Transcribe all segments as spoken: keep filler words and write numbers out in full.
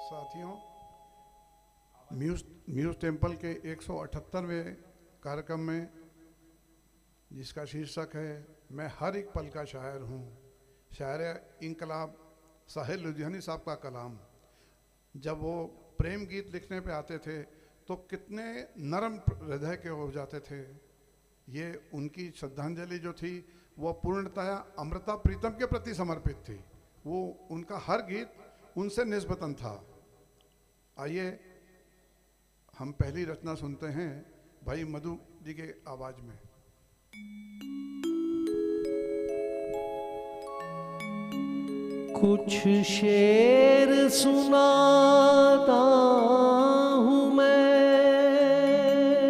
साथियों, muse muse temple के एक सौ अठहत्तरवें कार्यक्रम में, जिसका शीर्षक है मैं हर एक पल का शायर हूँ, शायर इंकलाब साहिल लुधियानी साहब का कलाम। जब वो प्रेम गीत लिखने पे आते थे तो कितने नरम हृदय के हो जाते थे। ये उनकी श्रद्धांजलि जो थी वो पूर्णतया अमृता प्रीतम के प्रति समर्पित थी। वो उनका हर गीत उनसे निस्बतन था। आइए हम पहली रचना सुनते हैं भाई मधु जी के आवाज में। कुछ शेर सुनाता हूँ मैं,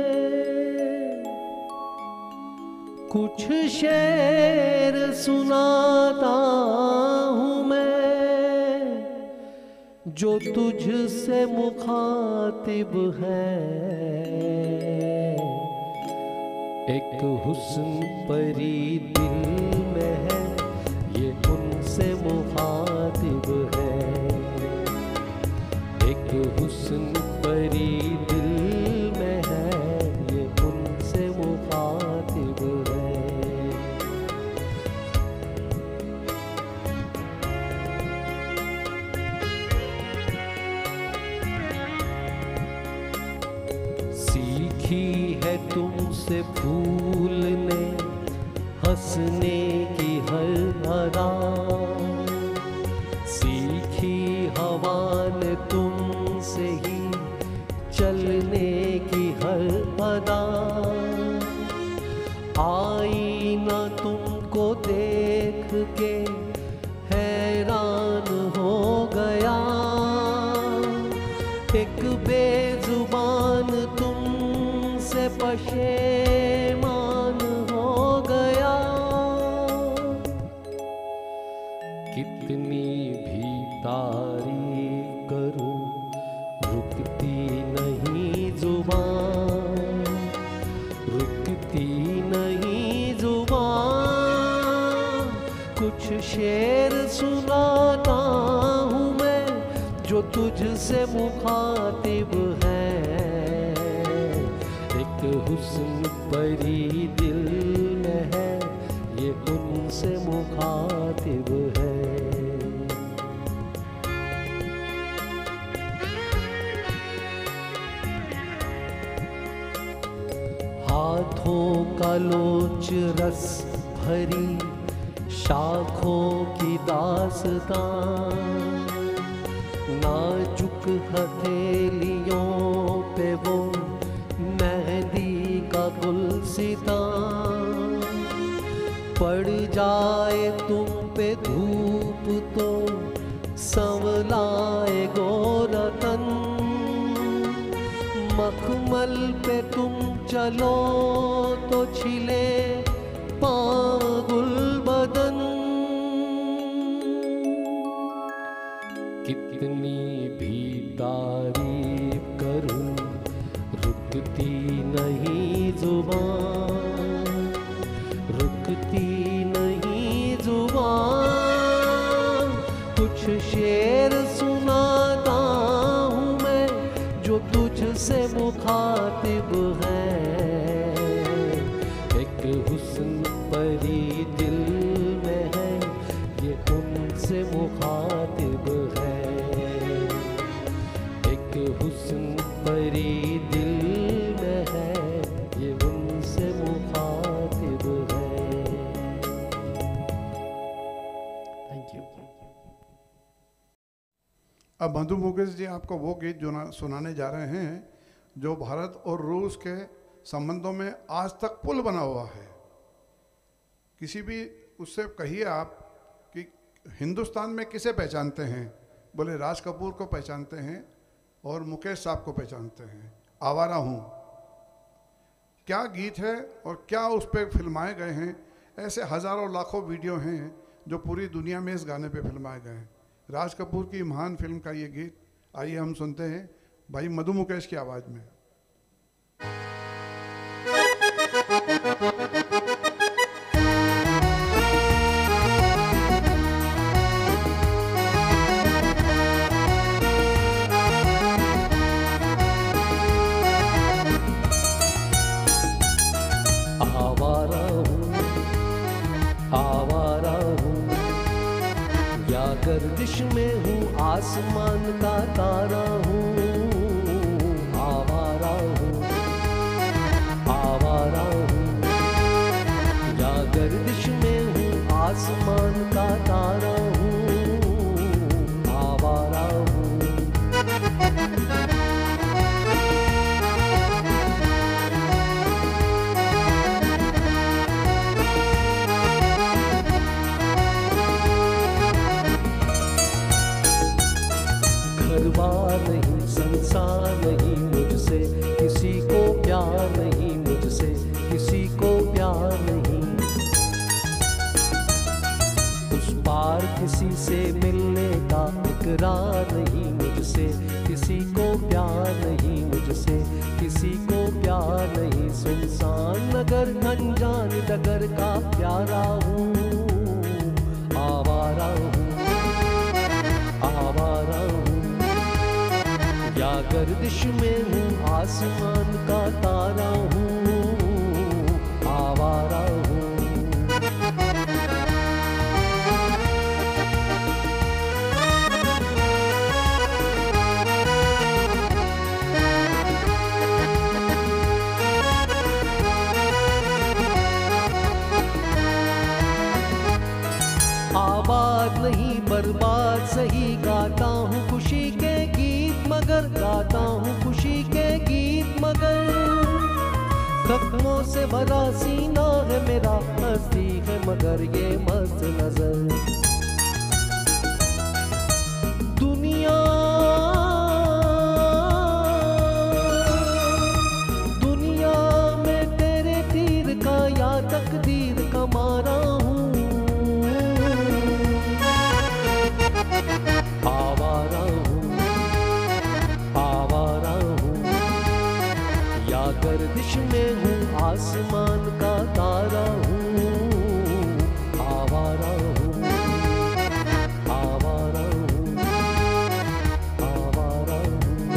कुछ शेर सुनाता हूँ मैं, जो तुझसे मुखातिब है। एक हुस्न परी दिल में है, ये उनसे मुखातिब है। एक हुस्न परी दिल में है, ये उनसे मुखातिब है। सीखी है तुमसे भूलने हंसने की हर अदा, सीखी हवा ने तुमसे ही चलने की हर अदा। आई ना तुमको देख के हैरान हो गया, एक बेजुबान तुमसे पशेमान हो गया। कितनी भी तारीफ करूं रुकती नहीं जुबान, रुकती नहीं जुबान। कुछ शेर सुनाता हूँ मैं, जो तुझसे मुखातिब है। एक हुस्न परी दिल में है, ये उनसे मुखातिब है। हाथों का लोच रस भरी शाखों की दास्तां, नाजुक हथेलियों पे वो मेहंदी का गुलसितां। पड़ जाए तुम पे धूप तो संवलाए गोरा तन, मखमल पे तुम चलो तो छिले पागुल बदन। कितनी भी तारीफ करूं रुकती नहीं जुबान, रुकती नहीं जुबान। कुछ शेर सुनाता हूँ मैं, जो तुझसे मुखातिब है। एक हुस्न परी दिल में है, ये उनसे मुखातिब है। एक हुस्न परी दिल में है, ये उनसे मुखातिब है। Thank you. अब मधु मुकेश जी आपको वो गीत जो सुनाने जा रहे हैं जो भारत और रूस के संबंधों में आज तक पुल बना हुआ है। किसी भी उससे कहिए आप कि हिंदुस्तान में किसे पहचानते हैं, बोले राज कपूर को पहचानते हैं और मुकेश साहब को पहचानते हैं। आवारा हूँ क्या गीत है और क्या उस पर फिल्माए गए हैं। ऐसे हज़ारों लाखों वीडियो हैं जो पूरी दुनिया में इस गाने पे फिल्माए गए हैं। राज कपूर की महान फिल्म का ये गीत आइए हम सुनते हैं भाई मधु मुकेश की आवाज़ में। गर्दिश में हूँ, आसमान का तारा हूँ, आवारा हूँ, आवारा हूँ। या गर्दिश में हूँ, आसमान का तारा हूँ, आवारा हूँ। घरबार नहीं, संसार नहीं मुझसे, किसी को प्यार नहीं मुझसे, किसी को प्यार नहीं। उस पार किसी से मिलने का इकरार नहीं मुझसे, किसी को प्यार नहीं मुझसे, किसी को प्यार नहीं। सुनसान नगर अनजान डगर का प्यारा हूँ, आवारा हूँ, आवारा हूँ। या गर्दिश में हूँ, आसमान का तारा हूँ, आवारा हूँ। आबाद नहीं बर्बाद सही, गाता हूँ खुशी के गीत मगर, गाता हूँ खुशी के गीत मगर। जख्मों से भरा सीना है मेरा, हंसती है मगर ये मस्त नजर। दुनिया दुनिया में तेरे तीर का या तकदीर का मारा हूँ, आवारा हूँ, आवारा हूँ। या गर्दिश में हूँ, आसमान का तारा हूँ, आवारा हूँ, आवारा हूँ, आवारा हूँ।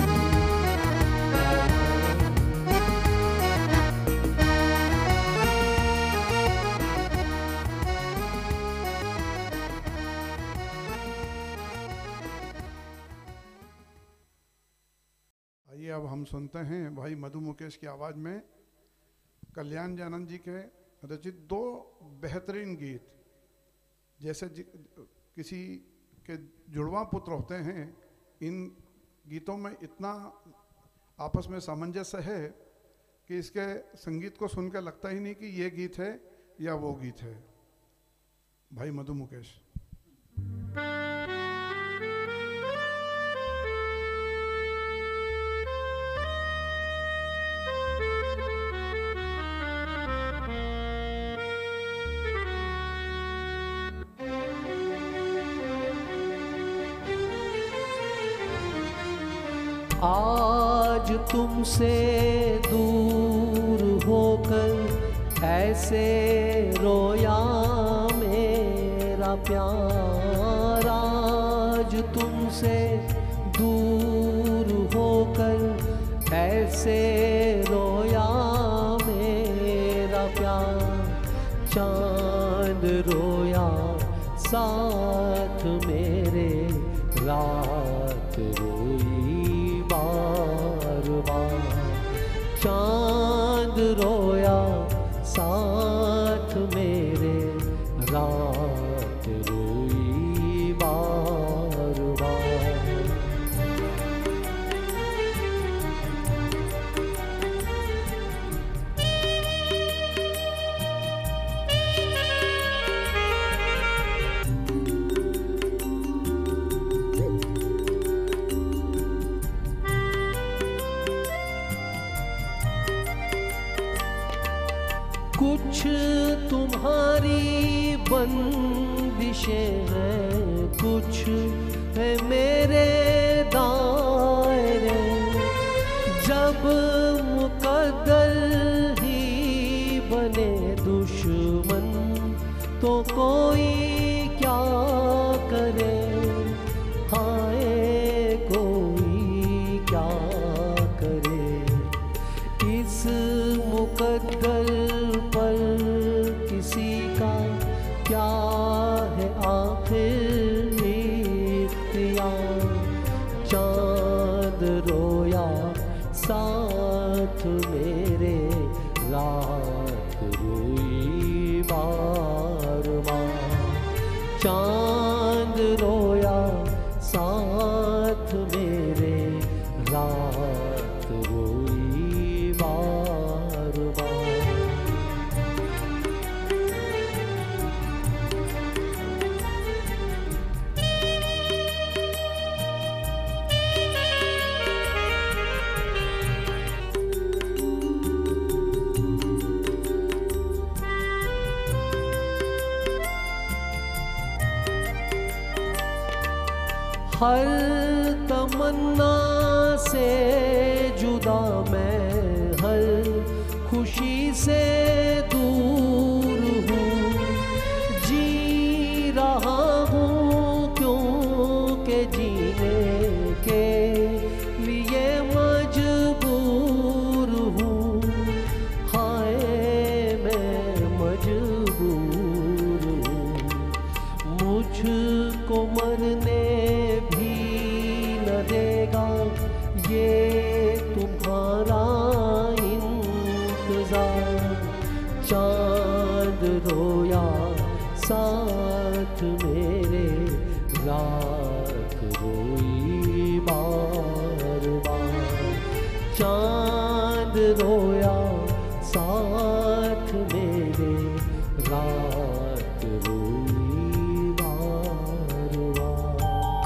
आइए अब हम सुनते हैं भाई मधु मुकेश की आवाज़ में कल्याण जानंद जी के रचित दो बेहतरीन गीत। जैसे किसी के जुड़वा पुत्र होते हैं, इन गीतों में इतना आपस में सामंजस्य है कि इसके संगीत को सुनकर लगता ही नहीं कि ये गीत है या वो गीत है। भाई मधु मुकेश। आज तुमसे दूर होकर ऐसे रोया मेरा प्यार। आज तुमसे दूर होकर ऐसे रोया मेरा प्यार। चांद रोया साथ मेरे, रात रोई बार बार। चांद रोया साथ मेरे, रात रोई बार बार। कुछ तुम्हारी बंदिशें हैं, कुछ है मेरे दायरे। जब मुकद्दर ही बने दुश्मन तो कोई क्या करे। हाय कोई क्या करे। इस मुकद्दर पर किसी का क्या है आखिर साथ मेरे रात रोई बार बार। हर तमन्ना से जुदा मैं, हर खुशी से दूर हूँ। जी रहा हूँ क्योंकि जीने के लिए मजबूर हूँ। हाय मैं मजबूर हूँ, मुझको मरने देगा ये तुम्हारा इंतजार। चांद रोया साथ मेरे, रात रोई बार बार। चांद रोया साथ मेरे, रात रोई बार बार।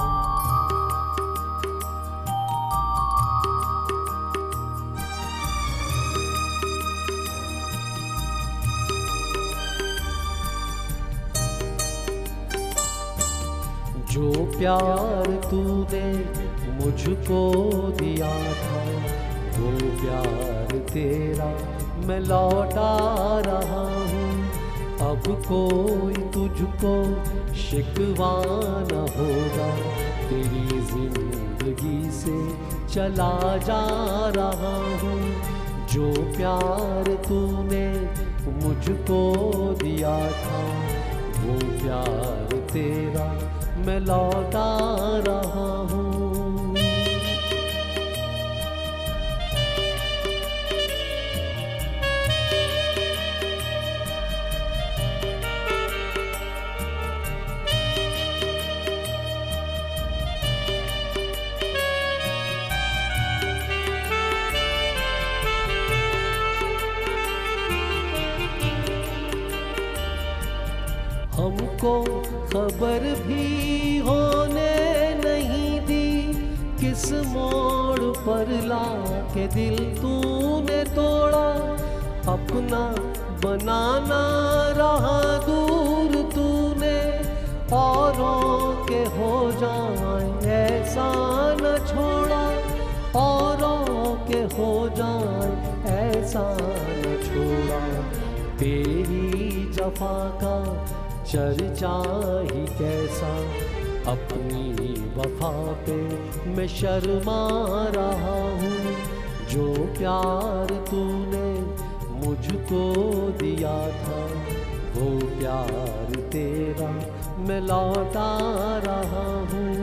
जो प्यार तूने मुझको दिया था, वो प्यार तेरा मैं लौटा रहा हूँ। अब कोई तुझको शिकवा न होगा, तेरी जिंदगी से चला जा रहा हूँ। जो प्यार तूने मुझको दिया था, वो प्यार तेरा मैं लौटा रहा हूँ। हमको खबर भी होने नहीं दी, किस मोड़ पर लाके दिल तूने तोड़ा। अपना बनाना रहा दूर तूने, औरों के हो जाए ऐसा न छोड़ा। औरों के हो जाए ऐसा न छोड़ा। तेरी जफा का चर्चा ही कैसा, अपनी वफा पे मैं शर्मा रहा हूँ। जो प्यार तूने मुझको दिया था, वो प्यार तेरा मैं लौटा रहा हूँ।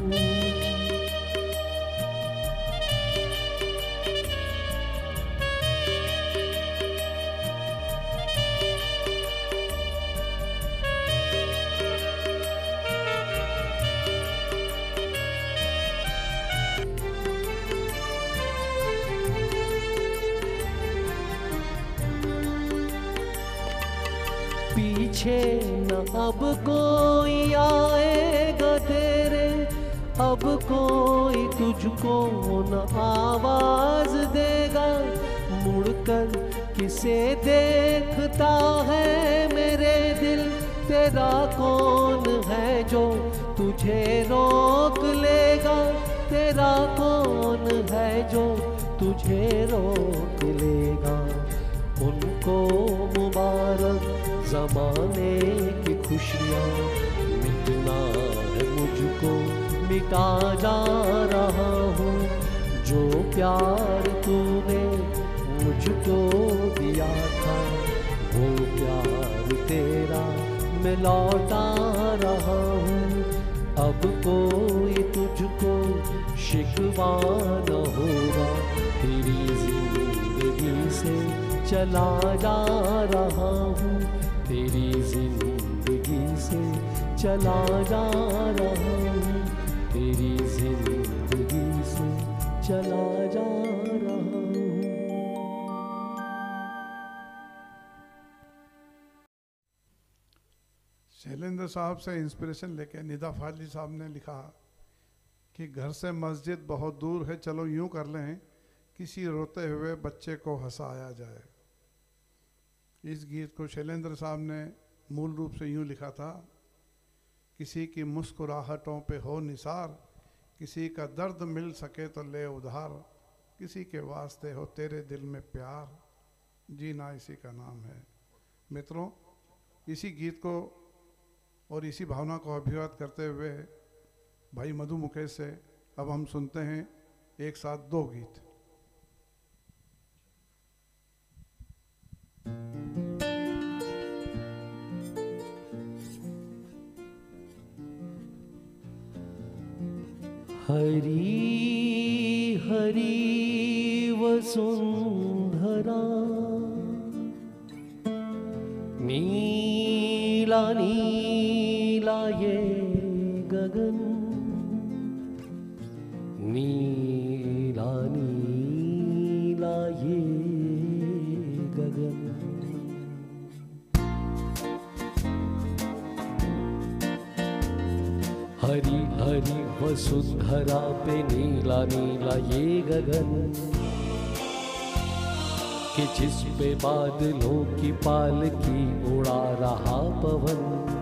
पीछे न अब कोई आएगा तेरे, अब कोई तुझको न आवाज देगा। मुड़कर किसे देखता है मेरे दिल, तेरा कौन है जो तुझे रोक लेगा। तेरा कौन है जो तुझे रोक लेगा। उनको मुबारक ज़माने की खुशियाँ, मिटना है मुझको मिटा जा रहा हूँ। जो प्यार तूने मुझको दिया था, वो प्यार तेरा मैं लौटा रहा हूँ। अब कोई तुझको शिकवा न होगा, तेरी जिंदगी से चला जा रहा हूँ। तेरी जिंदगी से चला जा रहा हूँ। तेरी जिंदगी से चला जा रहा हूँ। शैलेंद्र साहब से इंस्पिरेशन लेके निदा फाजली साहब ने लिखा कि घर से मस्जिद बहुत दूर है, चलो यूं कर लें किसी रोते हुए बच्चे को हंसाया जाए। इस गीत को शैलेंद्र साहब ने मूल रूप से यूं लिखा था, किसी की मुस्कुराहटों पे हो निसार, किसी का दर्द मिल सके तो ले उधार, किसी के वास्ते हो तेरे दिल में प्यार, जीना इसी का नाम है। मित्रों, इसी गीत को और इसी भावना को अभिव्यक्त करते हुए भाई मधु मुकेश से अब हम सुनते हैं एक साथ दो गीत। हरी हरी वसुंधरा, नीला नीला ये गगन, नीला नीला ये गगन। हरी हरी वसुंधरा पे नीला नीला ये गगन, कि जिस पे बादलों की पालकी उड़ा रहा पवन।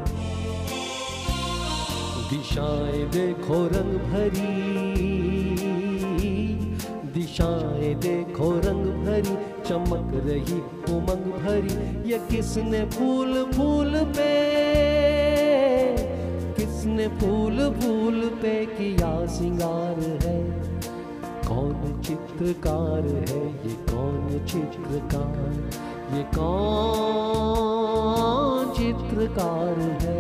दिशाएं देखो रंग भरी, दिशाएं देखो रंग भरी, चमक रही उमंग भरी। ये किसने फूल फूल पे, किसने फूल फूल पे किया सिंगार है। कौन चित्रकार है ये, कौन चित्रकार, ये कौन चित्रकार है।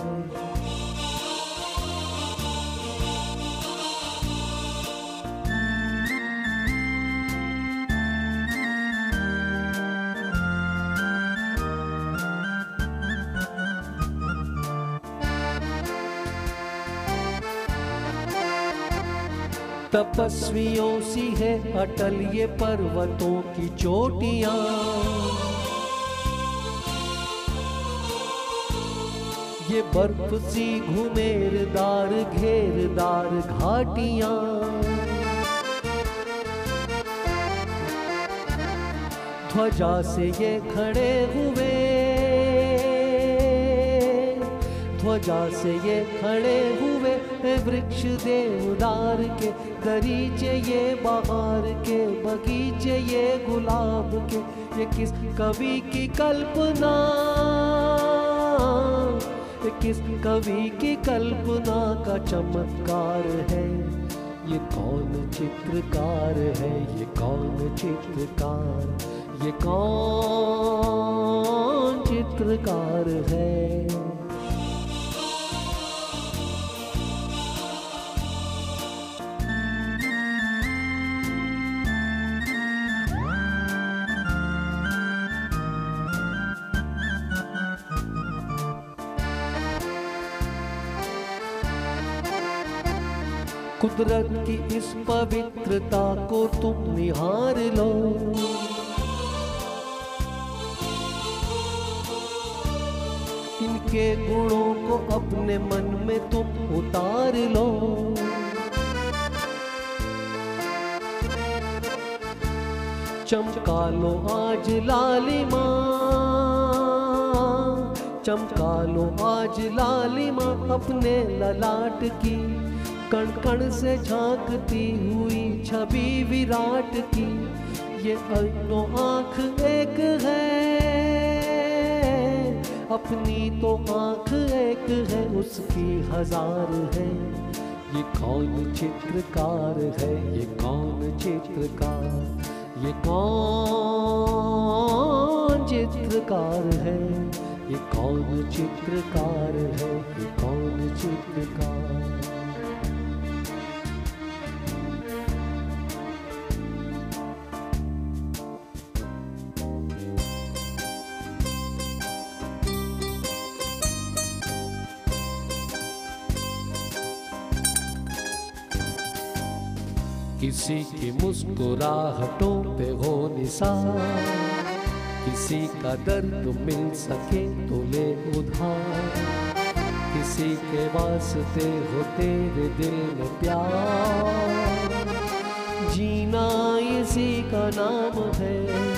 तपस्वियों सी है अटल ये पर्वतों की चोटियां, ये बर्फ सी घुमेरदार घेरदार घाटियां। ध्वजा से ये खड़े हुए, ध्वजा से ये खड़े हुए, वृक्ष देवदार के, गरीचे ये बहार के, बगीचे ये गुलाब के। ये किस कवि की कल्पना, ये किस कवि की कल्पना का चमत्कार है। ये कौन चित्रकार है, ये कौन चित्रकार, ये कौन चित्रकार है। कुदरत की इस पवित्रता को तुम निहार लो, इनके गुणों को अपने मन में तुम उतार लो। चमका लो आज लालिमा, चमका लो आज लालिमा अपने ललाट की। कण कण से झांकती हुई छवि विराट की। ये दोनों आँख एक है, अपनी तो आँख एक है, उसकी हजार है। ये कौन चित्रकार है, ये कौन चित्रकार, ये कौन चित्रकार है। ये कौन चित्रकार है, ये कौन चित्रकार। किसी की मुस्कुराहटों पे हो निसार, किसी का दर्द मिल सके तो ले उधार, किसी के वास्ते हो तेरे दिल में प्यार, जीना इसी का नाम है।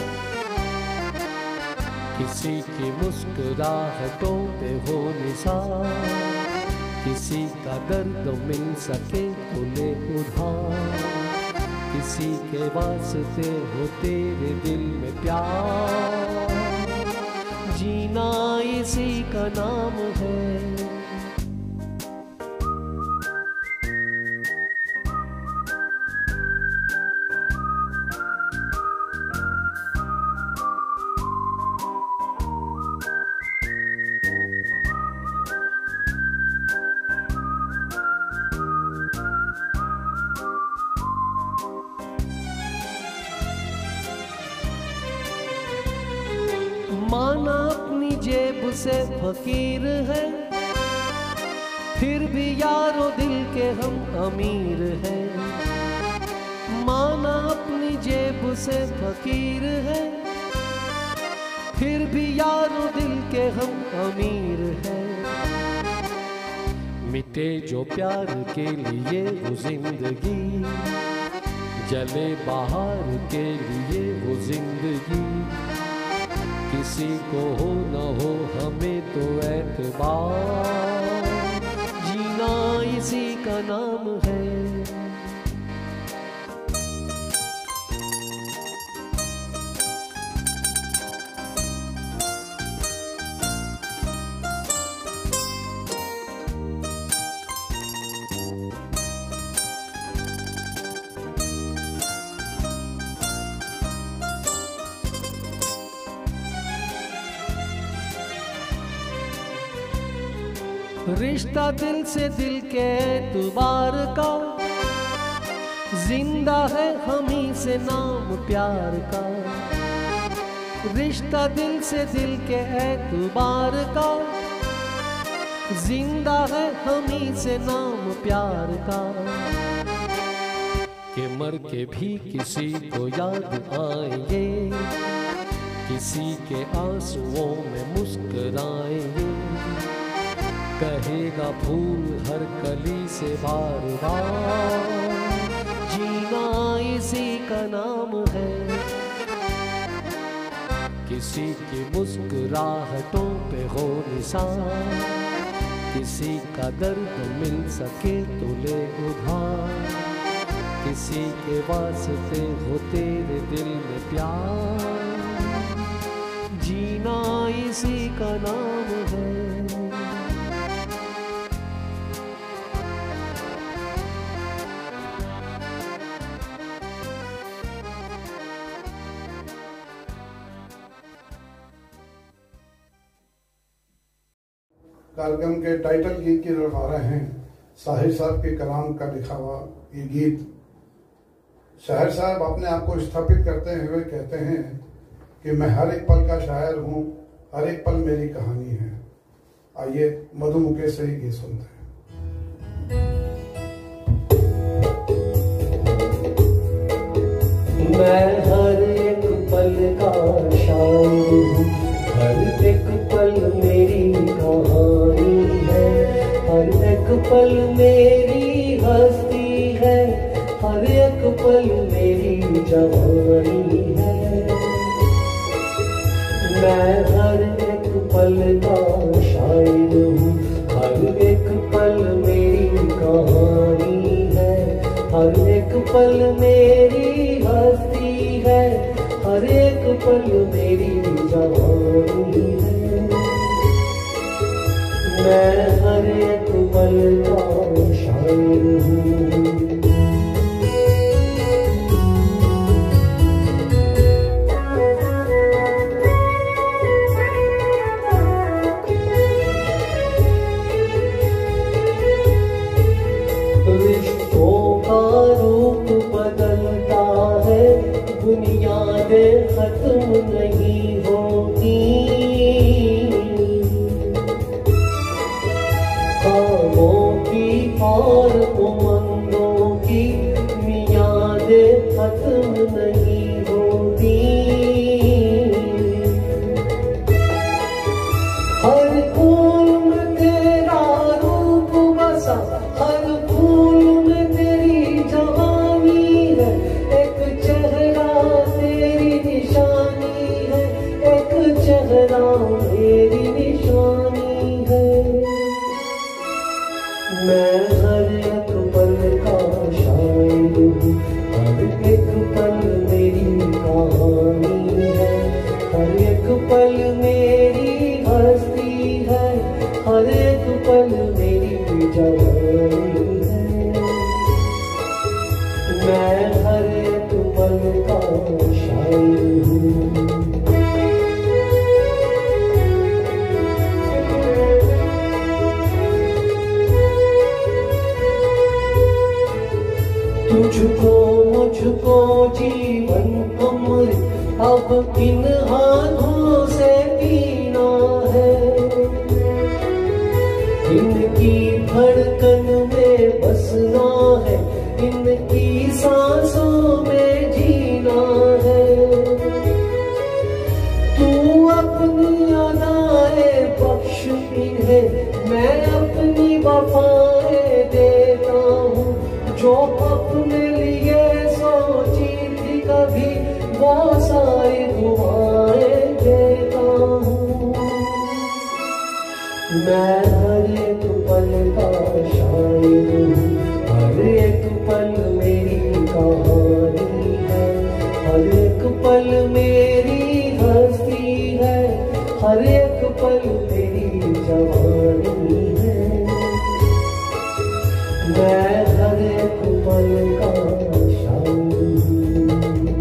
किसी की मुस्कुराहटों पे हो निसार, किसी का दर्द मिल सके तो ले उधार, किसी के वास्ते हो तेरे दिल में प्यार, जीना इसी का नाम है। माना अपनी जेब से फकीर है, फिर भी यारो दिल के हम अमीर हैं। माना अपनी जेब से फकीर है, फिर भी यारो दिल के हम अमीर हैं। मिटे जो प्यार के लिए वो जिंदगी, जले बाहर के लिए वो जिंदगी, किसी को हो न हो हमें तो एतबार, जीना इसी का नाम है। रिश्ता दिल से दिल के एतबार का, जिंदा है हम ही से नाम प्यार का। रिश्ता दिल से दिल के एतबार का, जिंदा है हम ही से नाम प्यार का। कि मर के भी किसी को याद आएंगे, किसी के आंसुओं में मुस्कुराएंगे, कहेगा फूल हर कली से बार बार, जीना इसी का नाम है। किसी की मुस्कुराहटों पे हो निशान, किसी का दर्द मिल सके तो ले उधार, किसी के वास्ते हो तेरे दिल में प्यार, जीना इसी का नाम है। कार्यक्रम के टाइटल गीत की तरफ आ रहे हैं। साहिर साहब के कलाम का लिखा हुआ ये गीत। शायर साहब अपने आप को स्थापित करते हुए कहते हैं कि मैं हर एक पल का शायर हूँ, हर एक पल मेरी कहानी है। आइए मधु मुकेश से ही गीत सुनते हैं। मैं हर एक पल का शायर हूँ, हर एक पल मेरी कहानी है, हर एक पल मेरी हस्ती है, हर एक पल मेरी जवानी है। मैं हर एक पल का शायर हूँ, हर एक पल मेरी कहानी है, हर एक पल मेरी हस्ती है, हर एक पल मेरी जवानी है। मैं हर एक पल का शायर हूँ। रिश्तों का रूप बदलता है, बुनियादें खत्म नहीं होती, कामों की और उमंगों मैं हर एक पल का शायर हूँ। तुझको मुझको जीवन अमृत अब इन हाथों से पीना है, इनकी धड़कन में बसना है, इनकी सांसों में जीना है। तू अपनी अदाएं बख्श इन्हें, मैं अपनी वफाएं देता हूँ। जो अपने लिए सोची थी कभी वो सारी दुआएं देता हूँ। मैं हर एक पल का शायर हूँ, हर एक पल मेरी कहानी है, हर एक पल मेरी हस्ती है, हर एक पल मेरी जवानी है। मैं हर एक पल का शायर हूँ।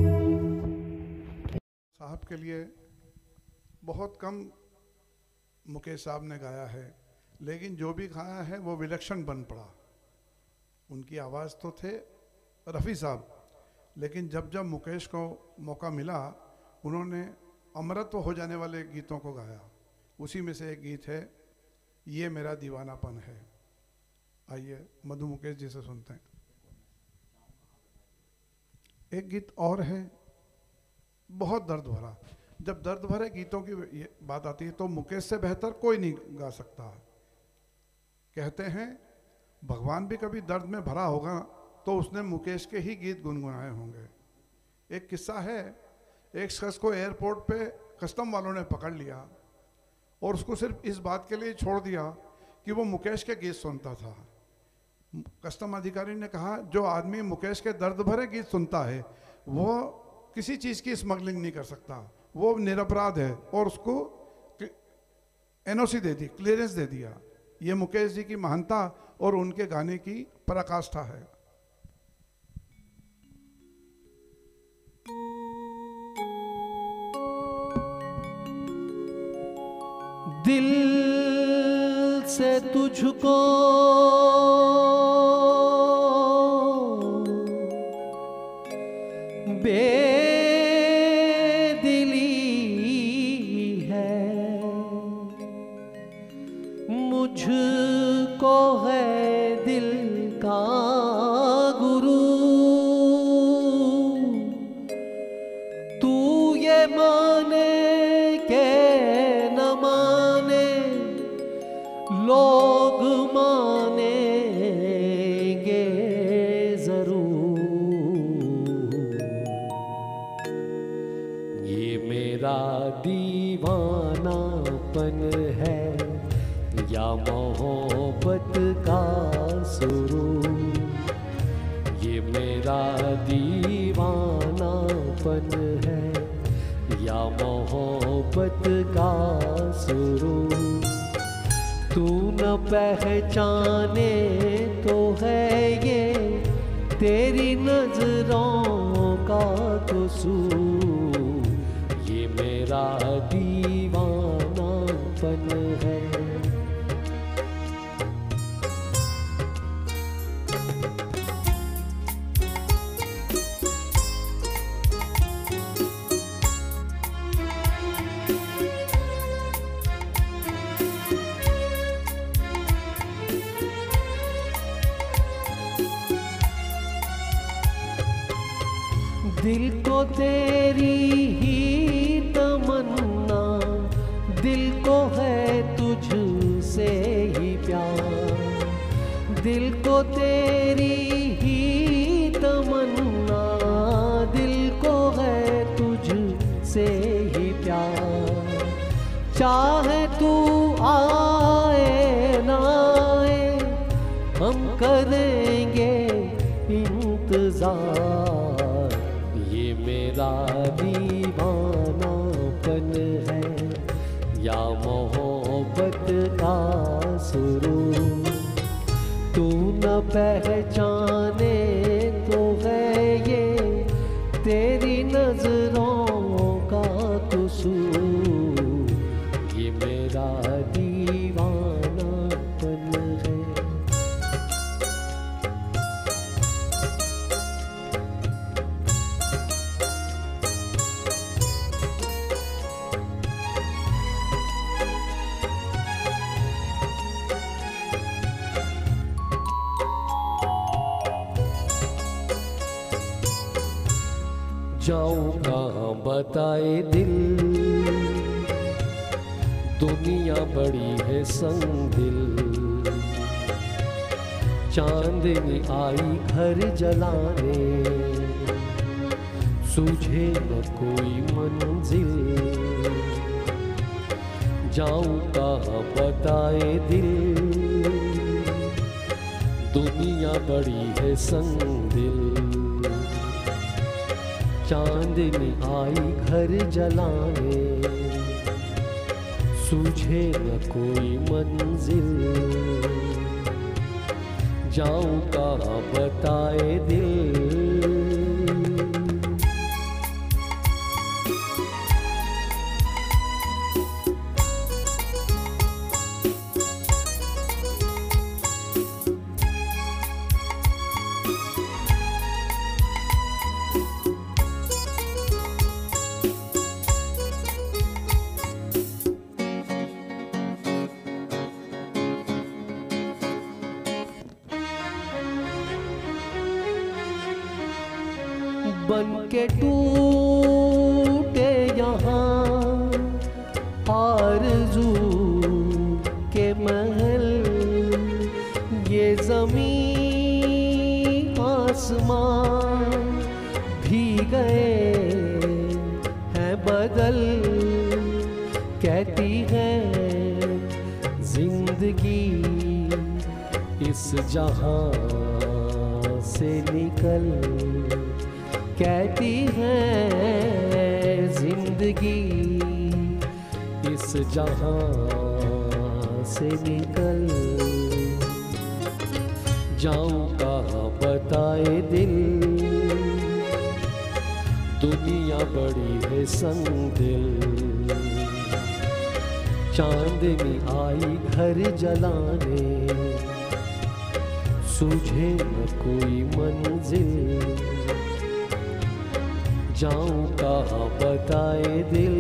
साहब के लिए बहुत कम मुकेश साहब ने गाया है, लेकिन जो भी गाया है वो विलक्षण बन पड़ा। उनकी आवाज़ तो थे रफ़ी साहब, लेकिन जब जब मुकेश को मौका मिला उन्होंने अमृत हो जाने वाले गीतों को गाया। उसी में से एक गीत है ये मेरा दीवानापन है। आइए मधु मुकेश जी से सुनते हैं। एक गीत और है बहुत दर्द भरा। जब दर्द भरे गीतों की बात आती है तो मुकेश से बेहतर कोई नहीं गा सकता। कहते हैं भगवान भी कभी दर्द में भरा होगा तो उसने मुकेश के ही गीत गुनगुनाए होंगे। एक किस्सा है, एक शख्स को एयरपोर्ट पे कस्टम वालों ने पकड़ लिया और उसको सिर्फ इस बात के लिए छोड़ दिया कि वो मुकेश के गीत सुनता था। कस्टम अधिकारी ने कहा जो आदमी मुकेश के दर्द भरे गीत सुनता है वो किसी चीज़ की स्मगलिंग नहीं कर सकता, वो निरपराध है, और उसको एनओसी दे दी, क्लियरेंस दे दिया। ये मुकेश जी की महानता और उनके गाने की पराकाष्ठा है। दिल से तुझको बेदिली है, मुझको है दिल का गुरु। तू ये माने के न माने लोग मानेंगे जरूर। ये मेरा दीवानापन है या मोहब्बत का सुरूर। ये मेरा दीवानापन है या मोहब्बत का सुरूर। तू न पहचाने तो है ये तेरी नजरों का कसूर। ये मेरा दीवानापन है। दिल को तेरी ही तमन्ना, दिल को है तुझसे ही प्यार। दिल को तेरी ही तमन्ना, दिल को है तुझसे ही प्यार। चाहे तू आए ना आए हम करेंगे इंतजार। मेरा दीवानापन है या मोहब्बत का सुरूर। तू न पहचाने तो है जाऊं कहाँ बताए दिल, दुनिया बड़ी है संग दिल। चांदनी आई घर जलाने, सूझे न कोई मंजिल। जाऊं कहाँ बताए दिल, दुनिया बड़ी है संग दिल। चांदनी आई घर जलाने, सूझे न कोई मंजिल। जाऊं कहाँ बताए दिल। बन के टूटे यहाँ आरज़ू के महल, ये ज़मीं आसमान भी गए हैं बदल। कहती है जिंदगी इस जहां से निकल। कहती है जिंदगी इस जहां से निकल। जाऊं कहाँ बताए दिल, दुनिया बड़ी है संग दिल। चांदनी आई घर जलाने, सूझे न कोई मंजिल। जाऊं कहाँ बताए दिल।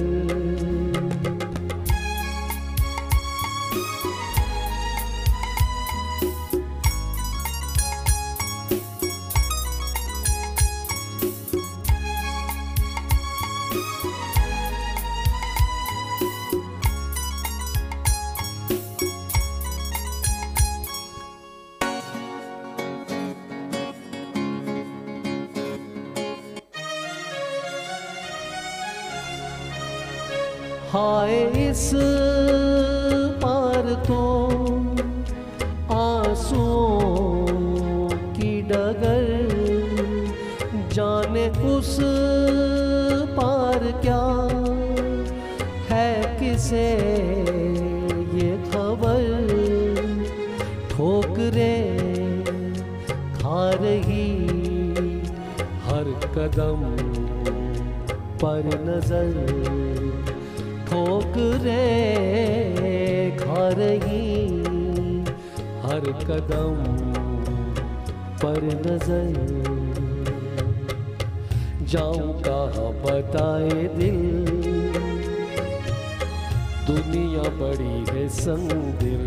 हाय इस पार तो आंसुओं की डगर, जाने उस पार क्या है किसे ये खबर। ठोकरे खा रही हर कदम पर नजर। ठोकरे खा रही हर कदम पर नजर। जाऊं कहाँ बताए दिल, दुनिया बड़ी है संग दिल।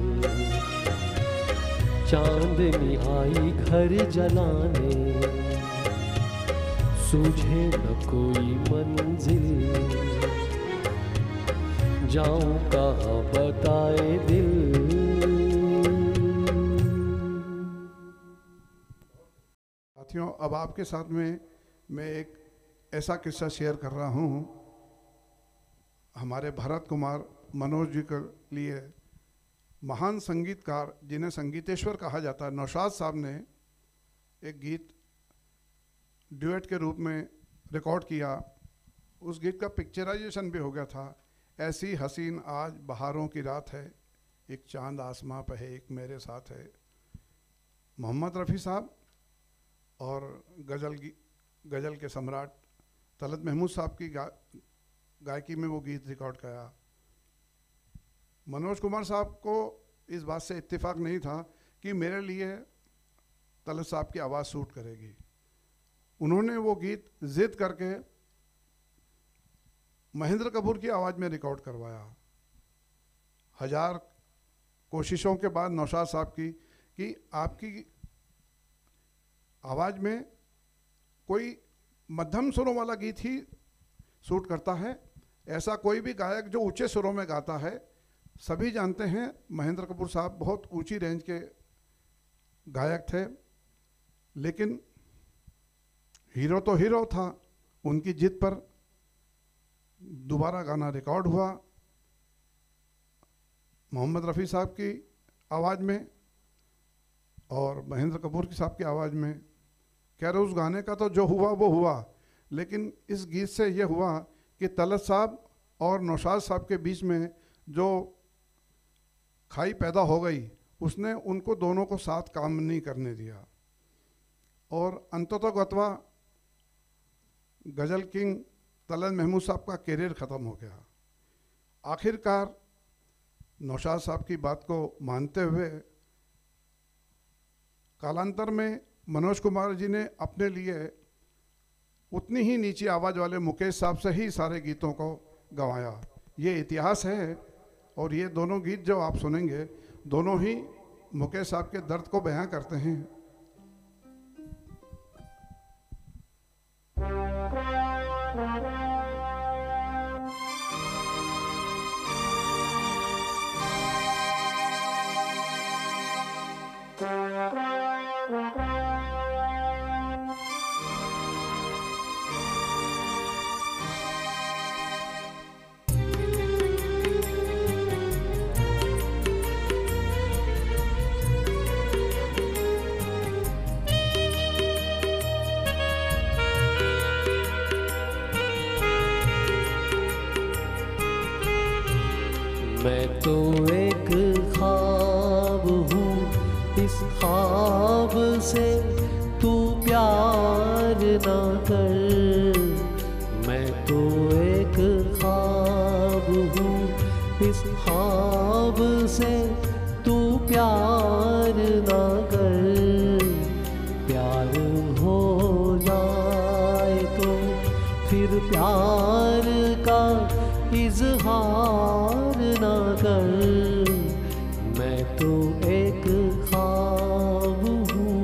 चांदनी आई घर जलाने, सूझे न कोई मंजिल। जाऊं कहाँ बताए दिल। साथियों, अब आपके साथ में मैं एक ऐसा किस्सा शेयर कर रहा हूँ। हमारे भरत कुमार मनोज जी के लिए महान संगीतकार जिन्हें संगीतेश्वर कहा जाता है, नौशाद साहब ने एक गीत ड्यूएट के रूप में रिकॉर्ड किया। उस गीत का पिक्चराइजेशन भी हो गया था। ऐसी हसीन आज बहारों की रात है, एक चांद आसमां पे है, एक मेरे साथ है। मोहम्मद रफ़ी साहब और गज़ल गज़ल के सम्राट तलत महमूद साहब की गा, गायकी में वो गीत रिकॉर्ड किया। मनोज कुमार साहब को इस बात से इत्तेफाक नहीं था कि मेरे लिए तलत साहब की आवाज़ सूट करेगी। उन्होंने वो गीत जिद करके महेंद्र कपूर की आवाज़ में रिकॉर्ड करवाया। हजार कोशिशों के बाद नौशाद साहब की कि आपकी आवाज़ में कोई मध्यम सुरों वाला गीत ही सूट करता है। ऐसा कोई भी गायक जो ऊंचे सुरों में गाता है, सभी जानते हैं महेंद्र कपूर साहब बहुत ऊंची रेंज के गायक थे, लेकिन हीरो तो हीरो था। उनकी जिद पर दोबारा गाना रिकॉर्ड हुआ मोहम्मद रफ़ी साहब की आवाज़ में और महेंद्र कपूर साहब की आवाज़ में। कह रहे उस गाने का तो जो हुआ वो हुआ, लेकिन इस गीत से ये हुआ कि तलत साहब और नौशाद साहब के बीच में जो खाई पैदा हो गई, उसने उनको दोनों को साथ काम नहीं करने दिया और अंततोगत्वा गज़ल किंग तलत महमूद साहब का करियर ख़त्म हो गया। आखिरकार नौशाद साहब की बात को मानते हुए कालांतर में मनोज कुमार जी ने अपने लिए उतनी ही नीची आवाज़ वाले मुकेश साहब से ही सारे गीतों को गवाया। ये इतिहास है और ये दोनों गीत जो आप सुनेंगे, दोनों ही मुकेश साहब के दर्द को बयां करते हैं। मैं तो एक ख्वाब हूँ, इस ख्वाब से तू प्यार ना कर। मैं तो एक ख्वाब हूँ, इस ख्वाब से तू प्यार ना कर। प्यार हो जाए तो फिर प्यार का इजहार ना कर। मैं तो एक ख्वाब हूँ।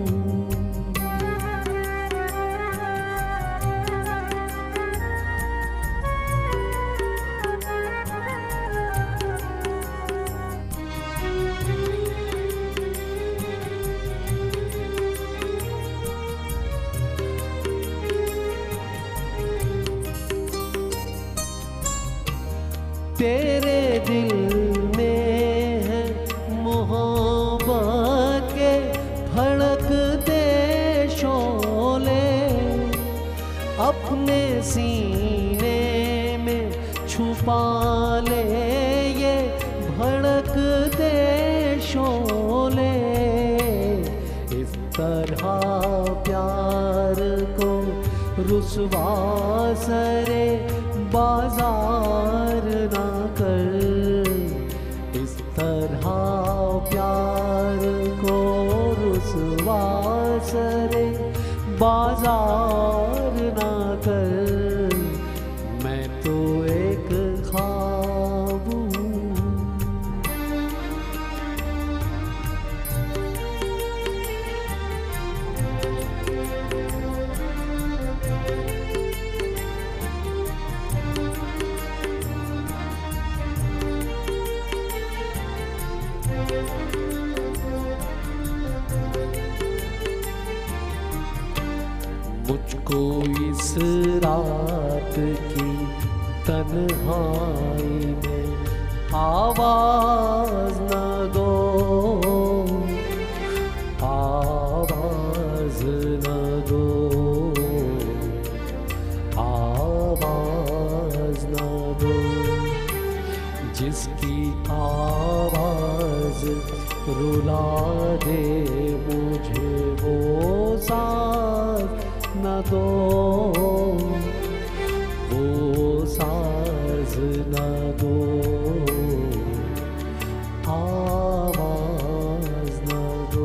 तेरे दिल में है मोहब्बत के धड़कते शोले, अपने सीने में छुपा ले ये भड़कते शोले। इस तरह प्यार को रुसवा सरे बाजार ना कर। इस तरह प्यार को रुसवा सरे बाजार ना कर। मैं तो एक ख्वाब हूँ। मुझको इस रात की तन्हाई में आवाज न दो, आवाज न दो, आवाज न दो। जिसकी आवाज रुला दे मुझे वो साथ न दो, वो साज न दो, आवाज न दो।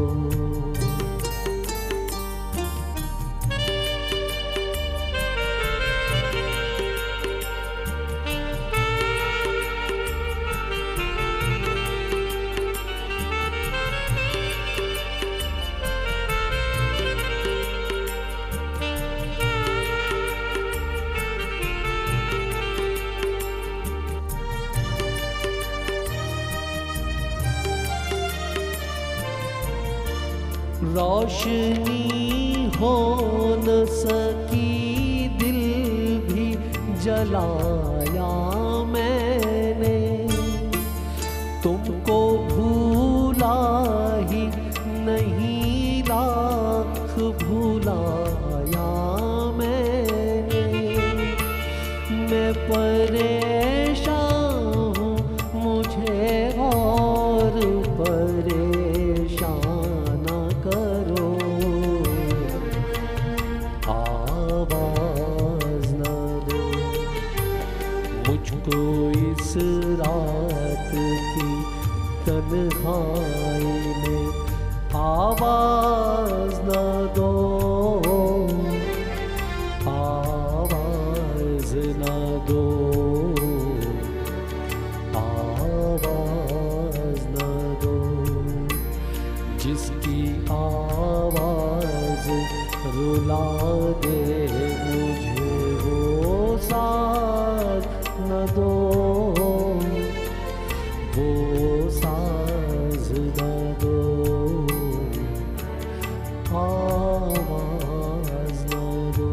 रोशनी हो न सकी, दिल भी जलाया मैंने, तुमको भूला ही नहीं, लाख भुलाया मैंने। मैं परेशान हूँ, मुझे और परेशान न करो, आवाज न दो मुझको इस रात की तन्हाई में, आवाज न दो, आवाज न दो, आवाज न दो। जिसकी आवाज रुला दे मुझे, वो साथ न दो, वो साज न दो, आवाज न दो।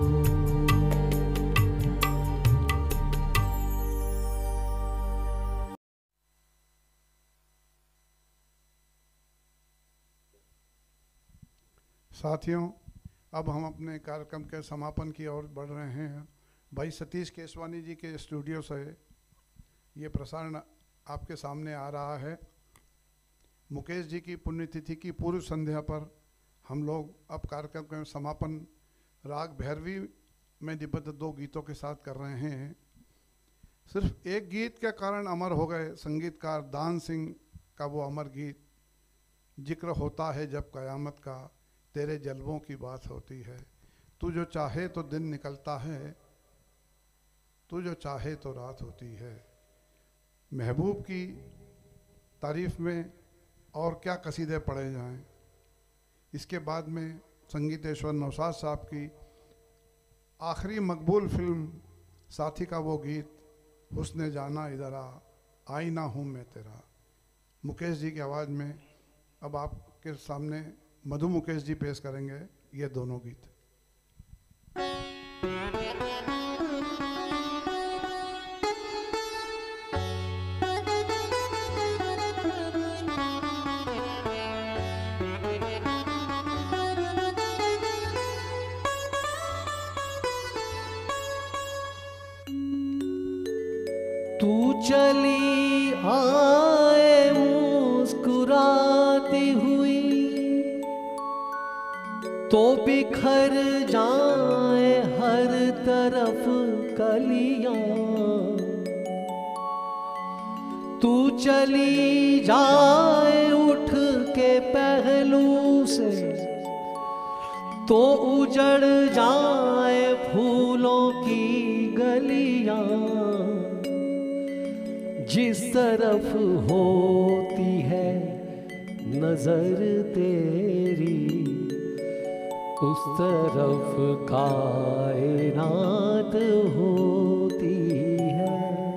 साथियों, अब हम अपने कार्यक्रम के समापन की ओर बढ़ रहे हैं। भाई सतीश केसवानी जी के स्टूडियो से ये प्रसारण आपके सामने आ रहा है। मुकेश जी की पुण्यतिथि की पूर्व संध्या पर हम लोग अब कार्यक्रम के समापन राग भैरवी में निबद्ध दो गीतों के साथ कर रहे हैं। सिर्फ एक गीत के कारण अमर हो गए संगीतकार दान सिंह का वो अमर गीत, जिक्र होता है जब कयामत का, तेरे जलवों की बात होती है, तू जो चाहे तो दिन निकलता है, तू जो चाहे तो रात होती है। महबूब की तारीफ में और क्या कसीदे पढ़े जाएं। इसके बाद में संगीतेश्वर नौशाद साहब की आखिरी मकबूल फिल्म साथी का वो गीत, हुस्ने जाना इधर आ, आईना हूँ मैं तेरा, मुकेश जी की आवाज़ में अब आपके सामने मधु मुकेश जी पेश करेंगे ये दोनों गीत। तू चली आए मुस्कुराती हुई, तो बिखर जाए हर तरफ कलियां। तू चली जाए उठ के पहलू से, तो उजड़ जाए फूलों की गलियां। जिस तरफ होती है नजर तेरी, उस तरफ कायनात होती है।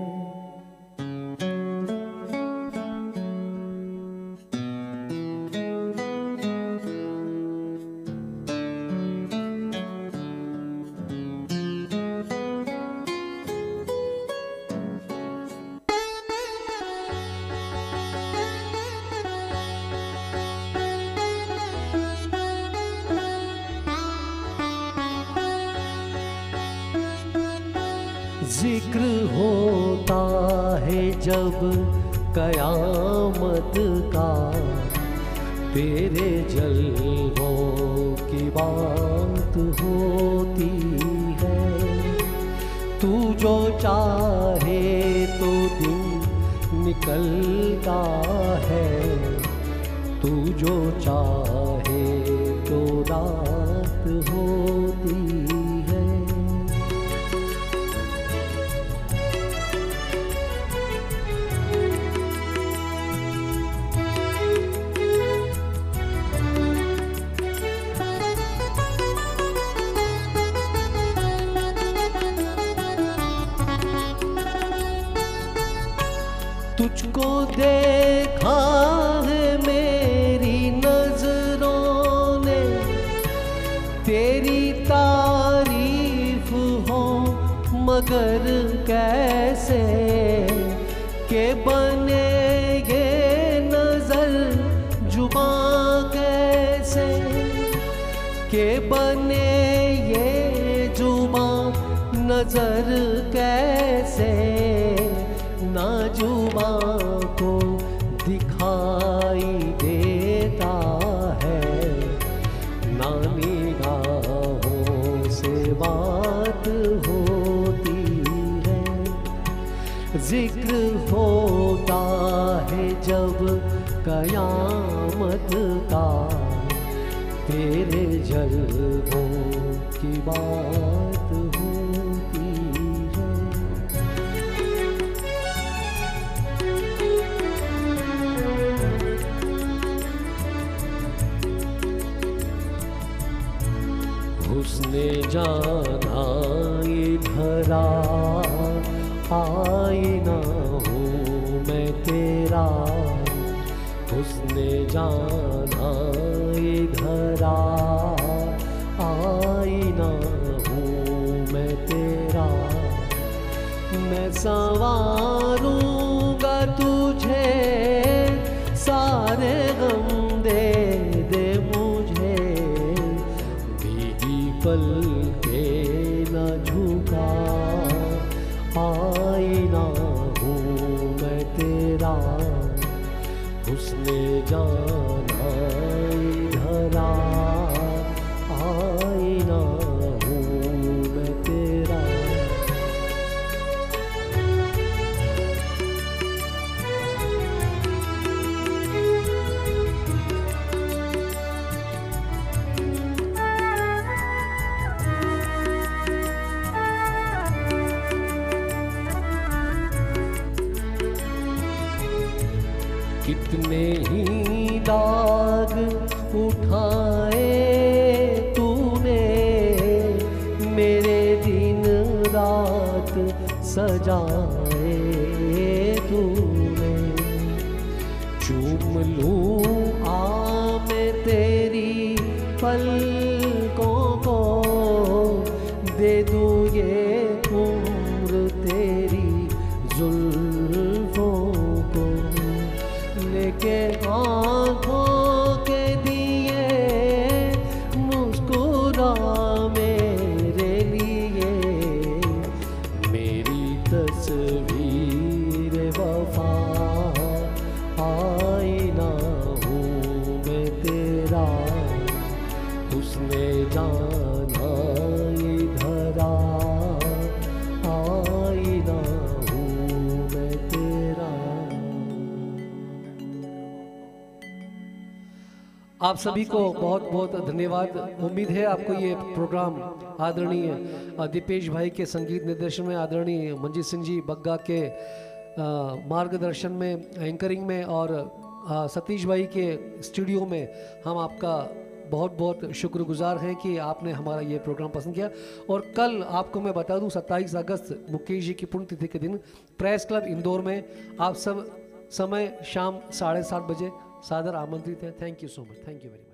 जिक्र होता है जब कयामत का, तेरे जलवों की बात होती है। तू जो चाहे तो दिन निकलता है, तू जो चाहे तो रात होती है। तुझको देखा है मेरी नजरों ने, तेरी तारीफ हो मगर कैसे के बने ये नजर जुबां कैसे के बने ये जुबां नजर कैसे ना जुबां को दिखाई देता है ना निगाहों से बात होती है। जिक्र होता है जब कयामत का तेरे जलवों की बात होती है। उसने जाना इधर आईना हूँ मैं तेरा, उसने जाना इधर आईना हूँ मैं तेरा। मैं संवारूंगा तुझे सारे गम दे दे मुझे, भीगी पल के न झुका आईना हूँ मैं तेरा। उसने जाना इधर आईना हूँ मैं तेरा। कितने ही दाग उठाए तूने, मेरे दिन रात सजाए तूने। चूम लूं आ मैं तेरी पलकों को, दे दूं ये उम्र तेरी जुल्फों को। लेके आँखों के दिए मुस्कुरा मेरे लिए, मेरी तस्वीर वफा आईना हूँ मैं तेरा। उसने जाना इधर आईना हूँ मैं तेरा। आप सभी को बहुत बहुत धन्यवाद। उम्मीद है आपको ये प्रोग्राम आदरणीय दीपेश भाई के संगीत निर्देशन में, आदरणीय मंजीत सिंह जी बग्गा के मार्गदर्शन में, एंकरिंग में, और सतीश भाई के स्टूडियो में हम आपका बहुत बहुत शुक्रगुजार हैं कि आपने हमारा ये प्रोग्राम पसंद किया। और कल आपको मैं बता दूं सत्ताईस अगस्त मुकेश जी की पुण्यतिथि के दिन प्रेस क्लब इंदौर में आप सब समय शाम साढ़े सात बजे सादर आमंत्रित है। Thank you so much. Thank you very much.